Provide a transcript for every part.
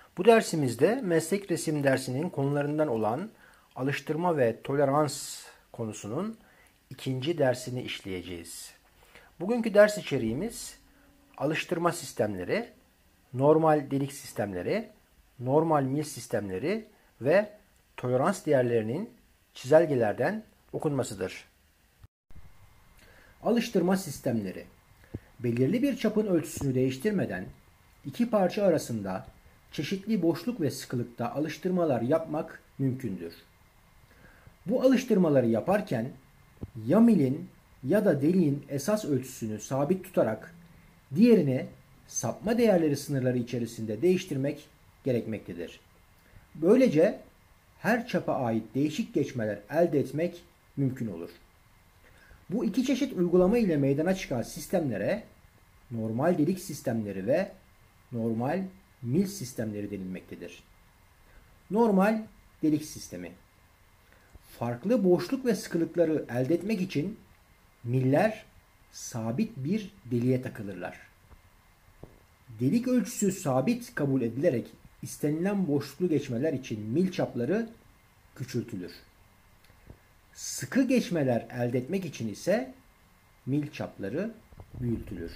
Bu dersimizde meslek resim dersinin konularından olan alıştırma ve tolerans konusunun ikinci dersini işleyeceğiz. Bugünkü ders içeriğimiz alıştırma sistemleri, normal delik sistemleri, normal mil sistemleri ve tolerans değerlerinin çizelgelerden okunmasıdır. Alıştırma sistemleri belirli bir çapın ölçüsünü değiştirmeden iki parça arasında çeşitli boşluk ve sıkılıkta alıştırmalar yapmak mümkündür. Bu alıştırmaları yaparken ya milin ya da deliğin esas ölçüsünü sabit tutarak diğerini sapma değerleri sınırları içerisinde değiştirmek gerekmektedir. Böylece her çapa ait değişik geçmeler elde etmek mümkün olur. Bu iki çeşit uygulama ile meydana çıkan sistemlere normal delik sistemleri ve normal mil sistemleri denilmektedir. Normal delik sistemi. Farklı boşluk ve sıkılıkları elde etmek için miller sabit bir deliğe takılırlar. Delik ölçüsü sabit kabul edilerek istenilen boşluklu geçmeler için mil çapları küçültülür. Sıkı geçmeler elde etmek için ise mil çapları büyütülür.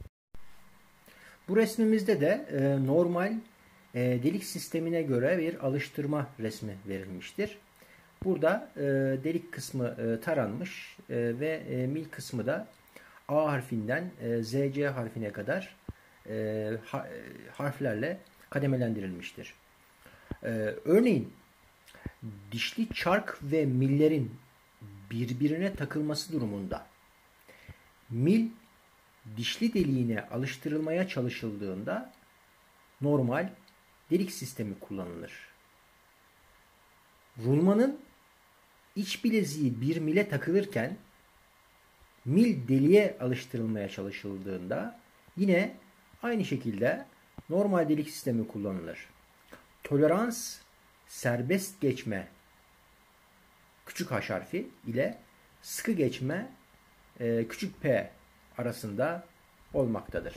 Bu resmimizde de normal delik sistemine göre bir alıştırma resmi verilmiştir. Burada delik kısmı taranmış ve mil kısmı da A harfinden ZC harfine kadar harflerle kademelendirilmiştir. Örneğin dişli çark ve millerin birbirine takılması durumunda mil dişli deliğine alıştırılmaya çalışıldığında normal delik sistemi kullanılır. Rulmanın iç bileziği bir mile takılırken mil deliğe alıştırılmaya çalışıldığında yine aynı şekilde normal delik sistemi kullanılır. Tolerans serbest geçme küçük h harfi ile sıkı geçme küçük p arasında olmaktadır.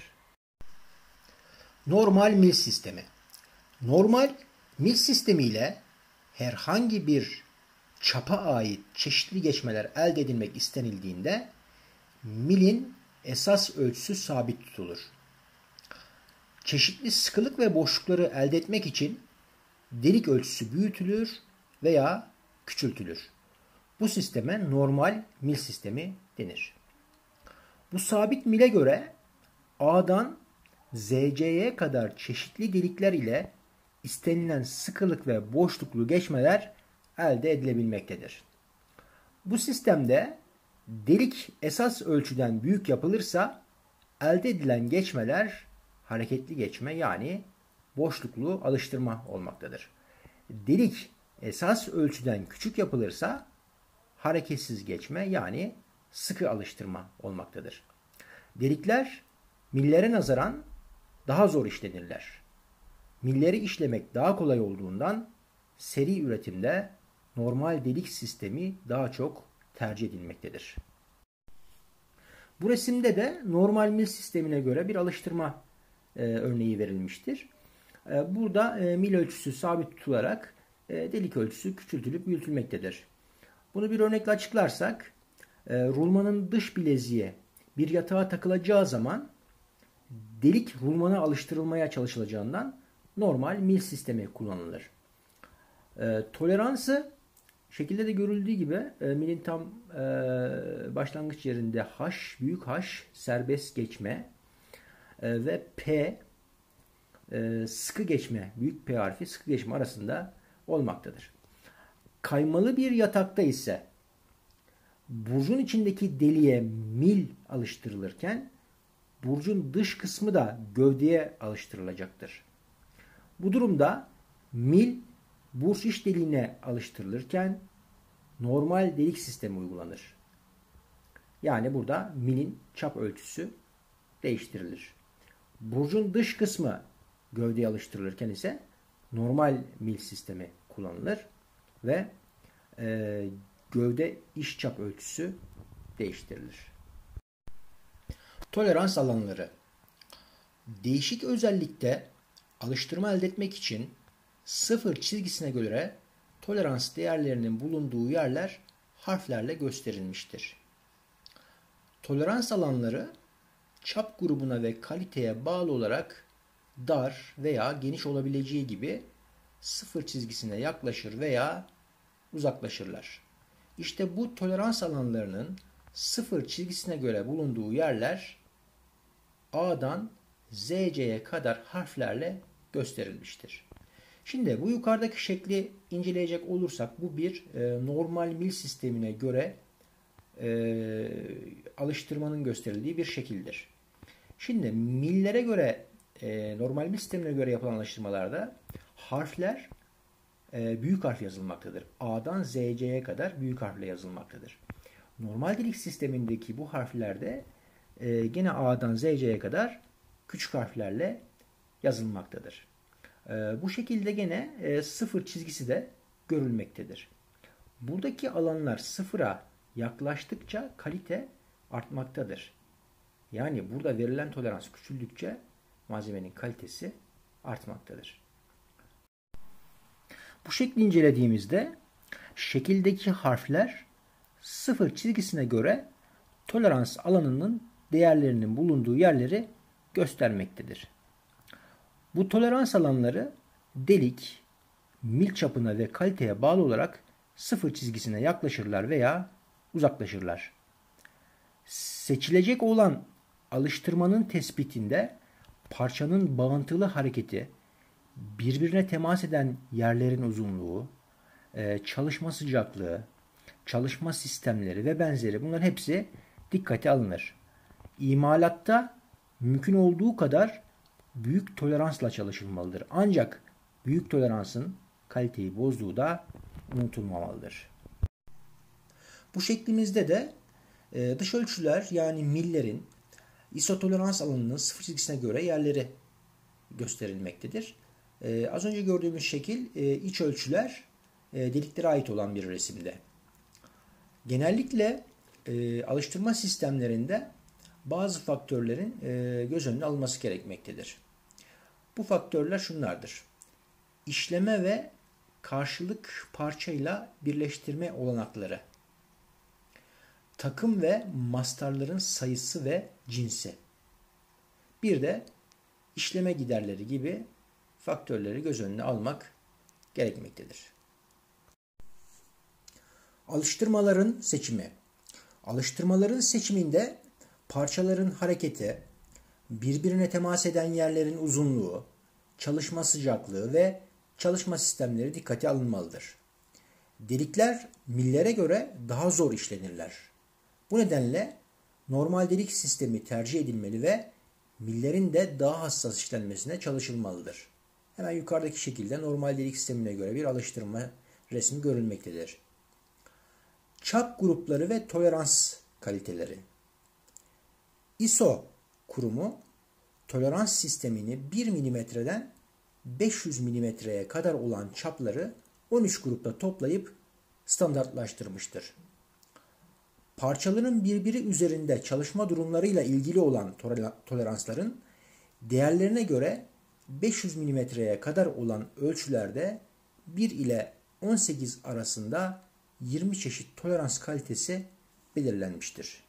Normal mil sistemi. Normal mil sistemi ile herhangi bir çapa ait çeşitli geçmeler elde edilmek istenildiğinde milin esas ölçüsü sabit tutulur. Çeşitli sıkılık ve boşlukları elde etmek için delik ölçüsü büyütülür veya küçültülür. Bu sisteme normal mil sistemi denir. Bu sabit mile göre A'dan ZC'ye kadar çeşitli delikler ile istenilen sıkılık ve boşluklu geçmeler elde edilebilmektedir. Bu sistemde delik esas ölçüden büyük yapılırsa elde edilen geçmeler hareketli geçme yani boşluklu alıştırma olmaktadır. Delik esas ölçüden küçük yapılırsa hareketsiz geçme yani sıkı alıştırma olmaktadır. Delikler millere nazaran daha zor işlenirler. Milleri işlemek daha kolay olduğundan seri üretimde normal delik sistemi daha çok tercih edilmektedir. Bu resimde de normal mil sistemine göre bir alıştırma örneği verilmiştir. Burada mil ölçüsü sabit tutularak delik ölçüsü küçültülüp büyütülmektedir. Bunu bir örnekle açıklarsak, rulmanın dış bileziğe bir yatağa takılacağı zaman delik rulmana alıştırılmaya çalışılacağından normal mil sistemi kullanılır. Toleransı şekilde de görüldüğü gibi milin tam başlangıç yerinde H, büyük H serbest geçme ve P sıkı geçme, büyük P harfi sıkı geçme arasında olmaktadır. Kaymalı bir yatakta ise burcun içindeki deliğe mil alıştırılırken burcun dış kısmı da gövdeye alıştırılacaktır. Bu durumda mil burç iç deliğine alıştırılırken normal delik sistemi uygulanır. Yani burada milin çap ölçüsü değiştirilir. Burcun dış kısmı gövdeye alıştırılırken ise normal mil sistemi kullanılır ve gövde iç çap ölçüsü değiştirilir. Tolerans alanları. Değişik özellikte Alıştırma elde etmek için sıfır çizgisine göre tolerans değerlerinin bulunduğu yerler harflerle gösterilmiştir. Tolerans alanları çap grubuna ve kaliteye bağlı olarak dar veya geniş olabileceği gibi sıfır çizgisine yaklaşır veya uzaklaşırlar. İşte bu tolerans alanlarının sıfır çizgisine göre bulunduğu yerler A'dan ZC'ye kadar harflerle gösterilmiştir. Şimdi bu yukarıdaki şekli inceleyecek olursak bu bir normal mil sistemine göre alıştırmanın gösterildiği bir şekildir. Şimdi millere göre normal mil sistemine göre yapılan alıştırmalarda harfler büyük harf yazılmaktadır. A'dan ZC'ye kadar büyük harfle yazılmaktadır. Normal dilik sistemindeki bu harflerde gene A'dan ZC'ye kadar küçük harflerle yazılmaktadır. Bu şekilde gene sıfır çizgisi de görülmektedir. Buradaki alanlar sıfıra yaklaştıkça kalite artmaktadır. Yani burada verilen tolerans küçüldükçe malzemenin kalitesi artmaktadır. Bu şekli incelediğimizde şekildeki harfler sıfır çizgisine göre tolerans alanının değerlerinin bulunduğu yerleri göstermektedir. Bu tolerans alanları delik, mil çapına ve kaliteye bağlı olarak sıfır çizgisine yaklaşırlar veya uzaklaşırlar. Seçilecek olan alıştırmanın tespitinde parçanın bağıntılı hareketi, birbirine temas eden yerlerin uzunluğu, çalışma sıcaklığı, çalışma sistemleri ve benzeri bunların hepsi dikkate alınır. İmalatta mümkün olduğu kadar büyük toleransla çalışılmalıdır. Ancak büyük toleransın kaliteyi bozduğu da unutulmamalıdır. Bu şeklimizde de dış ölçüler yani millerin isotolerans alanının sıfır çizgisine göre yerleri gösterilmektedir. Az önce gördüğümüz şekil iç ölçüler deliklere ait olan bir resimde. Genellikle alıştırma sistemlerinde bazı faktörlerin göz önüne alınması gerekmektedir. Bu faktörler şunlardır. İşleme ve karşılık parçayla birleştirme olanakları, takım ve mastarların sayısı ve cinsi, bir de işleme giderleri gibi faktörleri göz önüne almak gerekmektedir. Alıştırmaların seçimi. Alıştırmaların seçiminde parçaların hareketi, birbirine temas eden yerlerin uzunluğu, çalışma sıcaklığı ve çalışma sistemleri dikkate alınmalıdır. Delikler millere göre daha zor işlenirler. Bu nedenle normal delik sistemi tercih edilmeli ve millerin de daha hassas işlenmesine çalışılmalıdır. Hemen yukarıdaki şekilde normal delik sistemine göre bir alıştırma resmi görülmektedir. Çap grupları ve tolerans kaliteleri. ISO kurumu tolerans sistemini 1 milimetreden 500 milimetreye kadar olan çapları 13 grupta toplayıp standartlaştırmıştır. Parçaların birbiri üzerinde çalışma durumlarıyla ilgili olan toleransların değerlerine göre 500 milimetreye kadar olan ölçülerde 1 ile 18 arasında 20 çeşit tolerans kalitesi belirlenmiştir.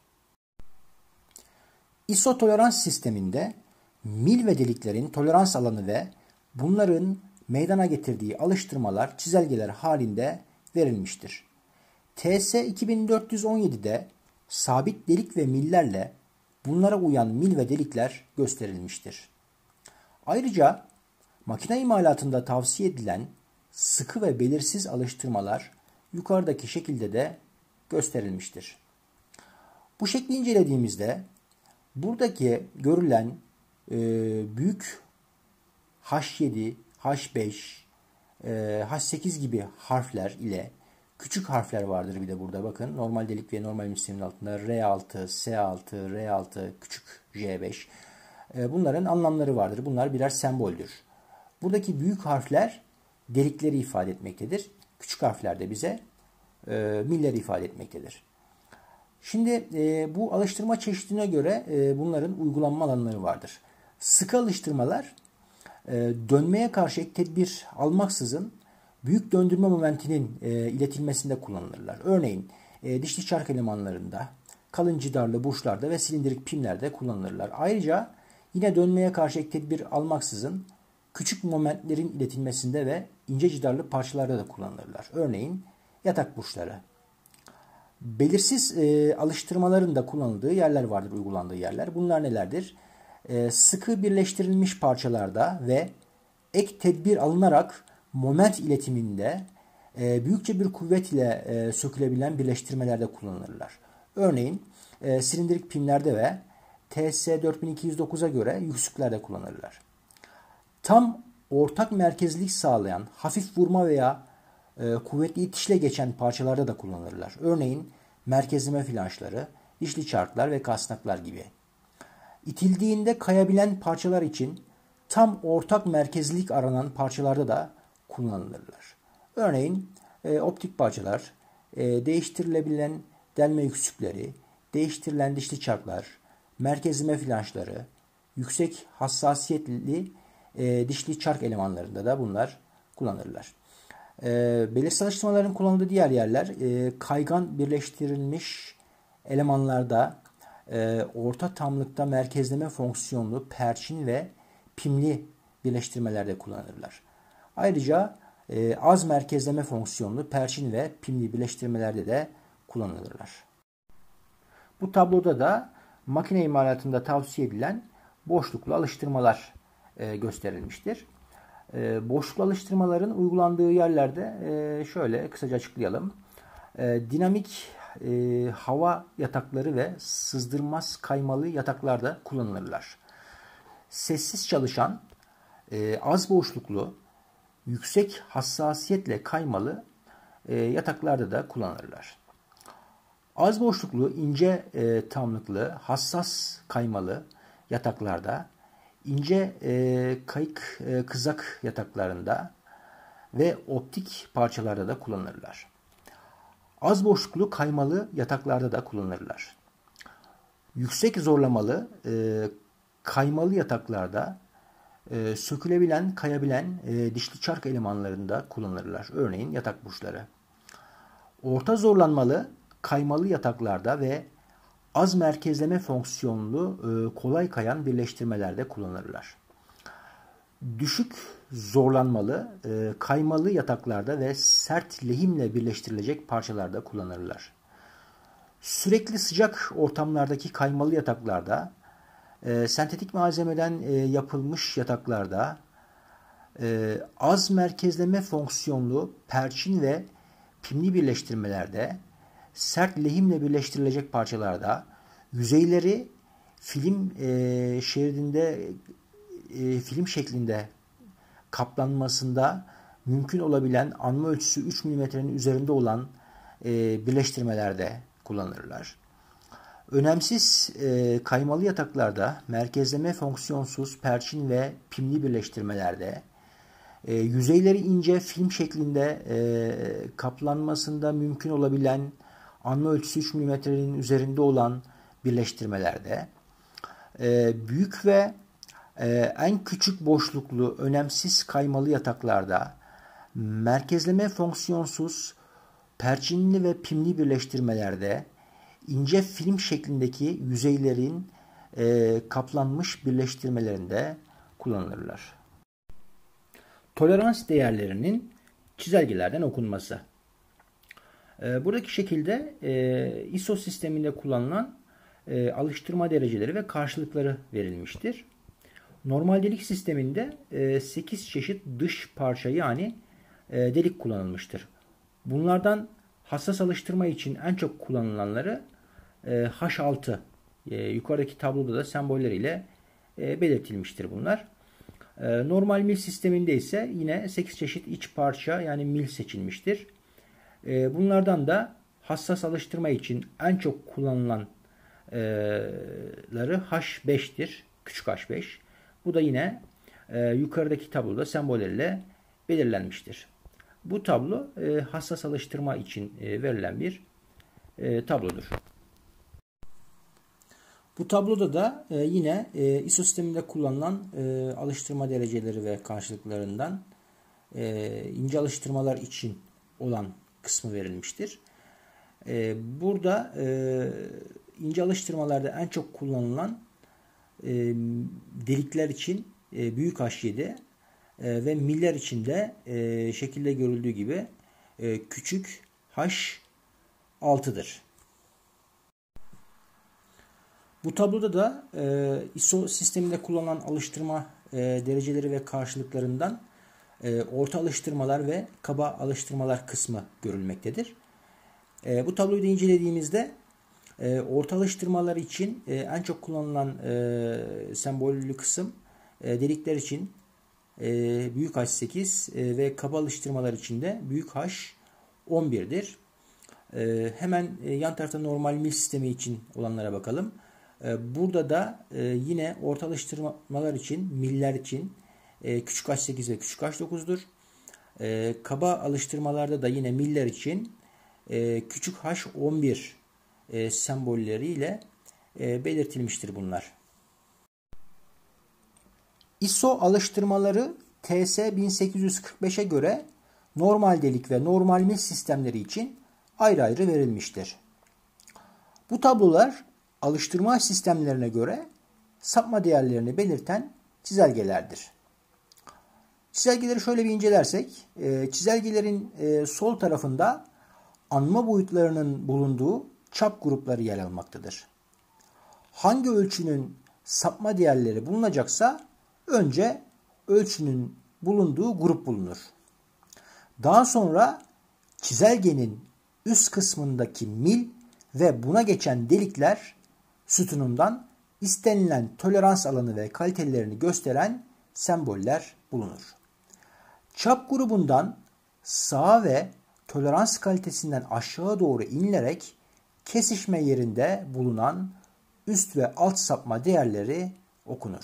ISO tolerans sisteminde mil ve deliklerin tolerans alanı ve bunların meydana getirdiği alıştırmalar çizelgeler halinde verilmiştir. TS 2417'de sabit delik ve millerle bunlara uyan mil ve delikler gösterilmiştir. Ayrıca makine imalatında tavsiye edilen sıkı ve belirsiz alıştırmalar yukarıdaki şekilde de gösterilmiştir. Bu şekli incelediğimizde buradaki görülen büyük H7, H5, H8 gibi harfler ile küçük harfler vardır bir de burada bakın. Normal delik ve normal sistemin altında R6, S6, R6, küçük J5. Bunların anlamları vardır. Bunlar birer semboldür. Buradaki büyük harfler delikleri ifade etmektedir. Küçük harfler de bize milleri ifade etmektedir. Şimdi bu alıştırma çeşidine göre bunların uygulanma alanları vardır. Sıkı alıştırmalar Dönmeye karşı ek tedbir almaksızın büyük döndürme momentinin iletilmesinde kullanılırlar. Örneğin dişli çark elemanlarında, kalın cidarlı burçlarda ve silindirik pimlerde kullanılırlar. Ayrıca yine dönmeye karşı ek tedbir almaksızın küçük momentlerin iletilmesinde ve ince cidarlı parçalarda da kullanılırlar. Örneğin yatak burçları. Belirsiz alıştırmaların da kullanıldığı yerler vardır, uygulandığı yerler. Bunlar nelerdir? Sıkı birleştirilmiş parçalarda ve ek tedbir alınarak moment iletiminde büyükçe bir kuvvet ile sökülebilen birleştirmelerde kullanılırlar. Örneğin silindirik pimlerde ve TS 4209'a göre yüksüklerde kullanılırlar. Tam ortak merkezlik sağlayan hafif vurma veya kuvvetli itişle geçen parçalarda da kullanılırlar. Örneğin merkezleme flanşları, dişli çarklar ve kasnaklar gibi. İtildiğinde kayabilen parçalar için tam ortak merkezlilik aranan parçalarda da kullanılırlar. Örneğin optik parçalar, değiştirilebilen delme yüksükleri, değiştirilen dişli çarklar, merkezleme flanşları, yüksek hassasiyetli dişli çark elemanlarında da bunlar kullanılırlar. Belirsiz alıştırmaların kullanıldığı diğer yerler kaygan birleştirilmiş elemanlarda orta tamlıkta merkezleme fonksiyonlu perçin ve pimli birleştirmelerde kullanılırlar. Ayrıca az merkezleme fonksiyonlu perçin ve pimli birleştirmelerde de kullanılırlar. Bu tabloda da makine imalatında tavsiye edilen boşluklu alıştırmalar gösterilmiştir. Boşluklu alıştırmaların uygulandığı yerlerde şöyle kısaca açıklayalım. Dinamik hava yatakları ve sızdırmaz kaymalı yataklarda kullanılırlar. Sessiz çalışan az boşluklu, yüksek hassasiyetle kaymalı yataklarda da kullanılırlar. Az boşluklu, ince tamlıklı, hassas kaymalı yataklarda, ince kayık kızak yataklarında ve optik parçalarda da kullanılırlar. Az boşluklu kaymalı yataklarda da kullanılırlar. Yüksek zorlamalı kaymalı yataklarda sökülebilen, kayabilen dişli çark elemanlarında kullanılırlar. Örneğin yatak burçları. Orta zorlanmalı kaymalı yataklarda ve az merkezleme fonksiyonlu kolay kayan birleştirmelerde kullanılırlar. Düşük zorlanmalı kaymalı yataklarda ve sert lehimle birleştirilecek parçalarda kullanılırlar. Sürekli sıcak ortamlardaki kaymalı yataklarda, sentetik malzemeden yapılmış yataklarda, az merkezleme fonksiyonlu perçin ve pimli birleştirmelerde, sert lehimle birleştirilecek parçalarda, yüzeyleri film şeridinde film şeklinde kaplanmasında mümkün olabilen anma ölçüsü 3 mm'nin üzerinde olan birleştirmelerde kullanılırlar. Önemsiz kaymalı yataklarda, merkezleme fonksiyonsuz perçin ve pimli birleştirmelerde, yüzeyleri ince film şeklinde kaplanmasında mümkün olabilen anma ölçüsü 3 mm'nin üzerinde olan birleştirmelerde, büyük ve en küçük boşluklu önemsiz kaymalı yataklarda, merkezleme fonksiyonsuz perçinli ve pimli birleştirmelerde, ince film şeklindeki yüzeylerin kaplanmış birleştirmelerinde kullanılırlar. Tolerans değerlerinin çizelgelerden okunması. Buradaki şekilde ISO sisteminde kullanılan alıştırma dereceleri ve karşılıkları verilmiştir. Normal delik sisteminde 8 çeşit dış parça yani delik kullanılmıştır. Bunlardan hassas alıştırma için en çok kullanılanları H6, yukarıdaki tabloda da sembolleriyle belirtilmiştir bunlar. Normal mil sisteminde ise yine 8 çeşit iç parça yani mil seçilmiştir. Bunlardan da hassas alıştırma için en çok kullanılanları H5'tir. Küçük H5. Bu da yine yukarıdaki tabloda sembolleriyle belirlenmiştir. Bu tablo hassas alıştırma için verilen bir tablodur. Bu tabloda da yine ISO sisteminde kullanılan alıştırma dereceleri ve karşılıklarından ince alıştırmalar için olan kısmı verilmiştir. Burada ince alıştırmalarda en çok kullanılan delikler için büyük H7 ve miller için de şekilde görüldüğü gibi küçük H6'dır. Bu tabloda da ISO sisteminde kullanılan alıştırma dereceleri ve karşılıklarından orta alıştırmalar ve kaba alıştırmalar kısmı görülmektedir. Bu tabloyu da incelediğimizde orta alıştırmalar için en çok kullanılan sembollü kısım delikler için büyük H8 ve kaba alıştırmalar için de büyük H11'dir. Hemen yan tarafta normal mil sistemi için olanlara bakalım. Burada da yine orta alıştırmalar için, miller için küçük H8 ve küçük H9'dur. Kaba alıştırmalarda da yine miller için küçük H11 sembolleriyle belirtilmiştir bunlar. ISO alıştırmaları TS 1845'e göre normal delik ve normal mil sistemleri için ayrı ayrı verilmiştir. Bu tablolar alıştırma sistemlerine göre sapma değerlerini belirten çizelgelerdir. Çizelgeleri şöyle bir incelersek, çizelgelerin sol tarafında anma boyutlarının bulunduğu çap grupları yer almaktadır. Hangi ölçünün sapma değerleri bulunacaksa önce ölçünün bulunduğu grup bulunur. Daha sonra çizelgenin üst kısmındaki mil ve buna geçen delikler sütunundan istenilen tolerans alanı ve kalitelerini gösteren semboller bulunur. Çap grubundan sağa ve tolerans kalitesinden aşağı doğru inilerek kesişme yerinde bulunan üst ve alt sapma değerleri okunur.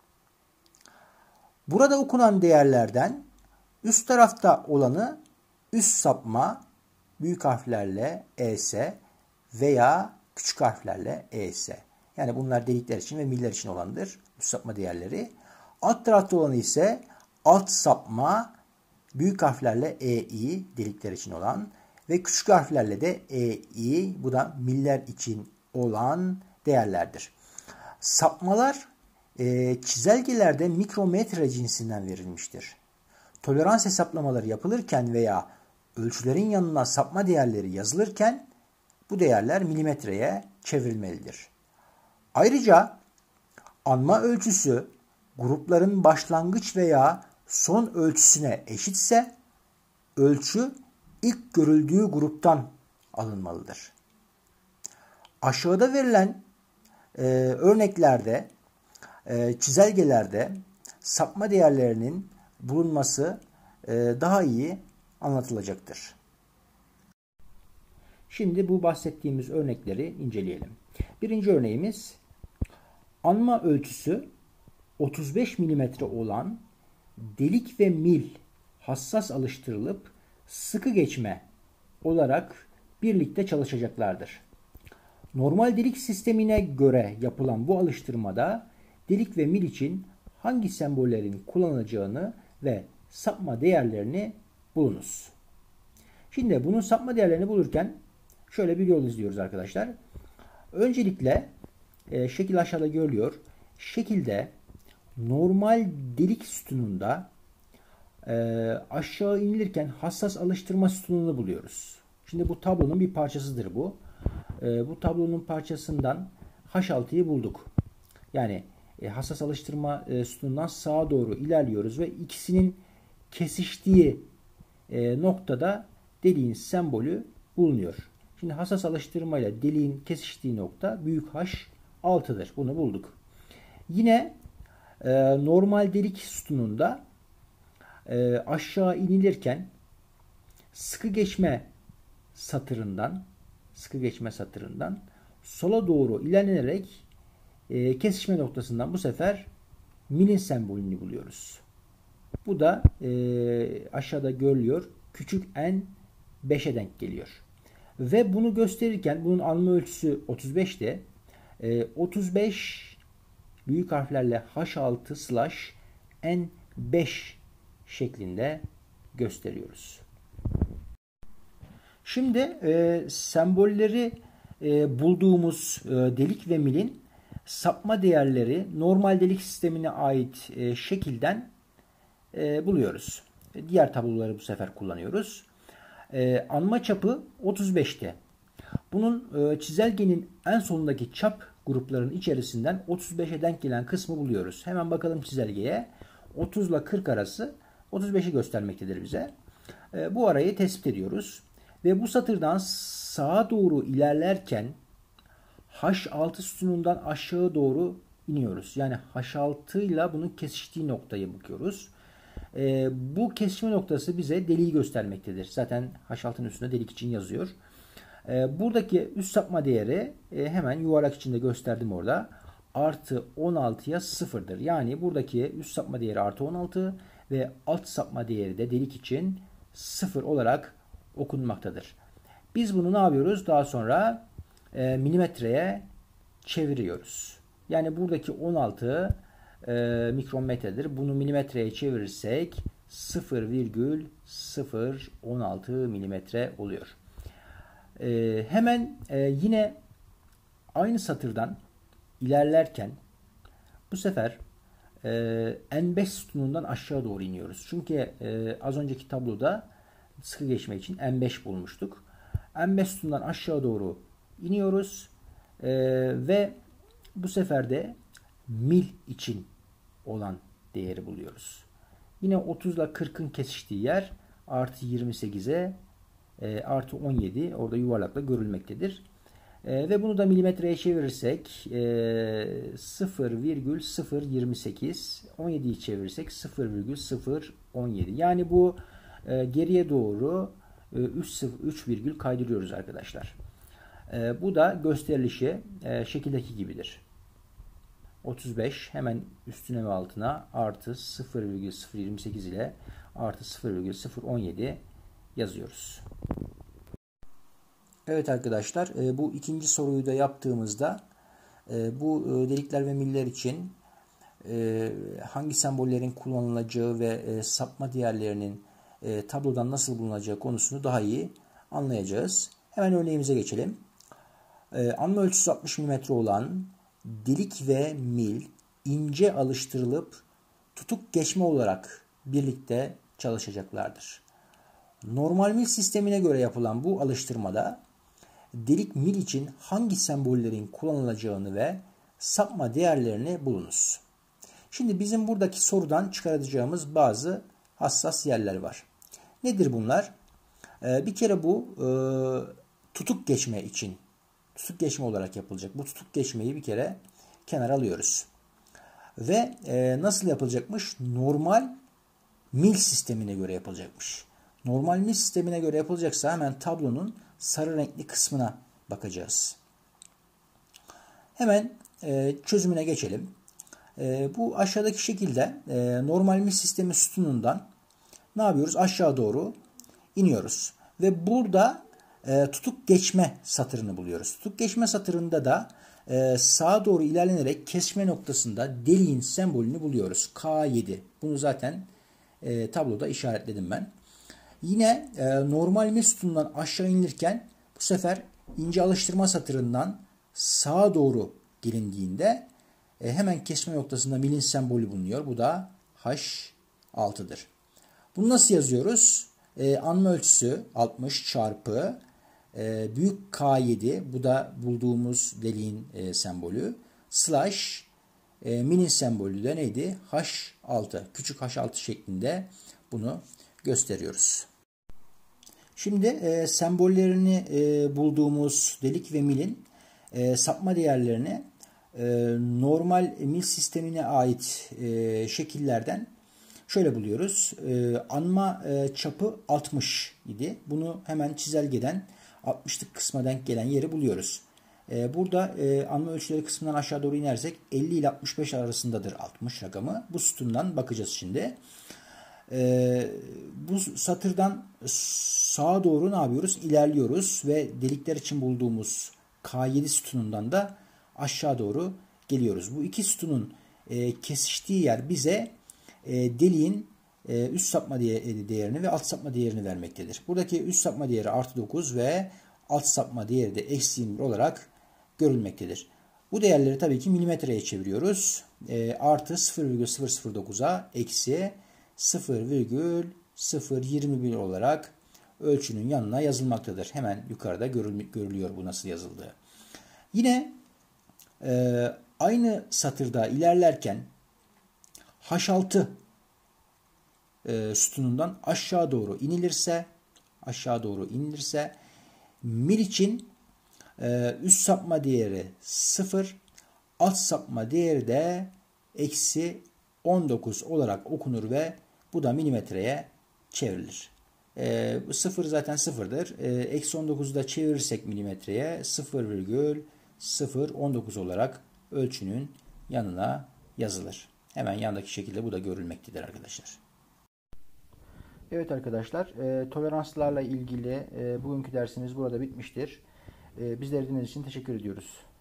Burada okunan değerlerden üst tarafta olanı üst sapma büyük harflerle ES veya küçük harflerle ES. Yani bunlar delikler için ve miller için olandır. Üst sapma değerleri. Alt tarafta olanı ise alt sapma büyük harflerle EI delikler için olan ve küçük harflerle de EI, bu da miller için olan değerlerdir. Sapmalar çizelgelerde mikrometre cinsinden verilmiştir. Tolerans hesaplamaları yapılırken veya ölçülerin yanına sapma değerleri yazılırken bu değerler milimetreye çevrilmelidir. Ayrıca anma ölçüsü grupların başlangıç veya son ölçüsüne eşitse ölçü ilk görüldüğü gruptan alınmalıdır. Aşağıda verilen örneklerde çizelgelerde sapma değerlerinin bulunması daha iyi anlatılacaktır. Şimdi bu bahsettiğimiz örnekleri inceleyelim. Birinci örneğimiz anma ölçüsü 35 mm olan delik ve mil hassas alıştırılıp sıkı geçme olarak birlikte çalışacaklardır. Normal delik sistemine göre yapılan bu alıştırmada delik ve mil için hangi sembollerin kullanılacağını ve sapma değerlerini bulunuz. Şimdi bunun sapma değerlerini bulurken şöyle bir yol izliyoruz arkadaşlar. Öncelikle şekil aşağıda görülüyor. Şekilde normal delik sütununda aşağı inilirken hassas alıştırma sütununu buluyoruz. Şimdi bu tablonun bir parçasıdır bu. Bu tablonun parçasından H6'yı bulduk. Yani hassas alıştırma sütunundan sağa doğru ilerliyoruz ve ikisinin kesiştiği noktada deliğin sembolü bulunuyor. Şimdi hassas alıştırma ile deliğin kesiştiği nokta büyük H6'dır. Bunu bulduk. Yine normal delik sütununda aşağı inilirken sıkı geçme satırından sola doğru ilerlenerek kesişme noktasından bu sefer milin sembolünü buluyoruz. Bu da aşağıda görülüyor. Küçük n 5'e denk geliyor. Ve bunu gösterirken bunun alma ölçüsü 35'te 35 büyük harflerle H6/N5 şeklinde gösteriyoruz. Şimdi sembolleri bulduğumuz delik ve milin sapma değerleri normal delik sistemine ait şekilden buluyoruz. Diğer tabloları bu sefer kullanıyoruz. Anma çapı 35'te. Bunun çizelgenin en sonundaki çap gruplarının içerisinden 35'e denk gelen kısmı buluyoruz. Hemen bakalım çizelgeye. 30 ile 40 arası 35'i göstermektedir bize. Bu arayı tespit ediyoruz. Ve bu satırdan sağa doğru ilerlerken H6 sütunundan aşağı doğru iniyoruz. Yani H6 ile bunun kesiştiği noktaya bakıyoruz. Bu kesişme noktası bize deliği göstermektedir. Zaten H6'nın üstünde delik için yazıyor. Buradaki üst sapma değeri hemen yuvarlak içinde gösterdim orada. Artı 16'ya 0'dır. Yani buradaki üst sapma değeri artı 16 ve alt sapma değeri de delik için 0 olarak okunmaktadır. Biz bunu ne yapıyoruz? Daha sonra milimetreye çeviriyoruz. Yani buradaki 16 mikrometredir. Bunu milimetreye çevirirsek 0,016 milimetre oluyor. Hemen yine aynı satırdan ilerlerken bu sefer N5 sütunundan aşağı doğru iniyoruz. Çünkü az önceki tabloda sıkı geçme için N5 bulmuştuk. N5 sütunundan aşağı doğru iniyoruz ve bu sefer de mil için olan değeri buluyoruz. Yine 30 ile 40'ın kesiştiği yer artı 28'e artı 17 orada yuvarlakla görülmektedir. Ve bunu da milimetreye çevirirsek 0,028 17'yi çevirirsek 0,017 yani bu geriye doğru 3 virgül kaydırıyoruz arkadaşlar. Bu da gösterilişi şekildeki gibidir. 35 hemen üstüne ve altına artı 0,028 ile artı 0,017 yazıyoruz. Evet arkadaşlar bu ikinci soruyu da yaptığımızda bu delikler ve miller için hangi sembollerin kullanılacağı ve sapma değerlerinin tablodan nasıl bulunacağı konusunu daha iyi anlayacağız. Hemen örneğimize geçelim. Anma ölçüsü 60 mm olan delik ve mil ince alıştırılıp tutuk geçme olarak birlikte çalışacaklardır. Normal mil sistemine göre yapılan bu alıştırmada delik mil için hangi sembollerin kullanılacağını ve sapma değerlerini bulunuz. Şimdi bizim buradaki sorudan çıkaracağımız bazı hassas yerler var. Nedir bunlar? Bir kere bu tutuk geçme için tutuk geçme olarak yapılacak. Bu tutuk geçmeyi bir kere kenara alıyoruz. Ve nasıl yapılacakmış? Normal mil sistemine göre yapılacakmış. Normal mil sistemine göre yapılacaksa hemen tablonun sarı renkli kısmına bakacağız. Hemen çözümüne geçelim. Bu aşağıdaki şekilde normal mil sistemi sütunundan ne yapıyoruz? Aşağı doğru iniyoruz. Ve burada tutuk geçme satırını buluyoruz. Tutuk geçme satırında da sağa doğru ilerlenerek kesme noktasında deliğin sembolünü buluyoruz. K7. Bunu zaten tabloda işaretledim ben. Yine normal mil sütunundan aşağı inilirken bu sefer ince alıştırma satırından sağa doğru gelindiğinde hemen kesme noktasında milin sembolü bulunuyor. Bu da H6'dır. Bunu nasıl yazıyoruz? Anma ölçüsü 60 çarpı büyük K7, bu da bulduğumuz deliğin sembolü, slash milin sembolü de neydi? H6. Küçük H6 şeklinde bunu gösteriyoruz. Şimdi sembollerini bulduğumuz delik ve milin sapma değerlerini normal mil sistemine ait şekillerden şöyle buluyoruz. Anma çapı 60 idi. Bunu hemen çizelgeden 60'lık kısma denk gelen yeri buluyoruz. Burada anma ölçüleri kısmından aşağı doğru inersek 50 ile 65 arasındadır 60 rakamı. Bu sütundan bakacağız şimdi. Bu satırdan sağa doğru ne yapıyoruz? İlerliyoruz ve delikler için bulduğumuz K7 sütunundan da aşağı doğru geliyoruz. Bu iki sütunun kesiştiği yer bize deliğin üst sapma değerini ve alt sapma değerini vermektedir. Buradaki üst sapma değeri artı 9 ve alt sapma değeri de eksi 21 olarak görülmektedir. Bu değerleri tabii ki milimetreye çeviriyoruz. Artı 0,009'a eksi 0,021 olarak ölçünün yanına yazılmaktadır. Hemen yukarıda görülüyor bu nasıl yazıldığı. Yine aynı satırda ilerlerken H6 sütunundan aşağı doğru inilirse mil için üst sapma değeri 0, alt sapma değeri de eksi 19 olarak okunur ve bu da milimetreye çevrilir. 0 zaten 0'dır. Eksi 19'u da çevirirsek milimetreye 0,019 olarak ölçünün yanına yazılır. Hemen yandaki şekilde bu da görülmektedir arkadaşlar. Evet arkadaşlar, toleranslarla ilgili bugünkü dersimiz burada bitmiştir. Bizleri dinlediğiniz için teşekkür ediyoruz.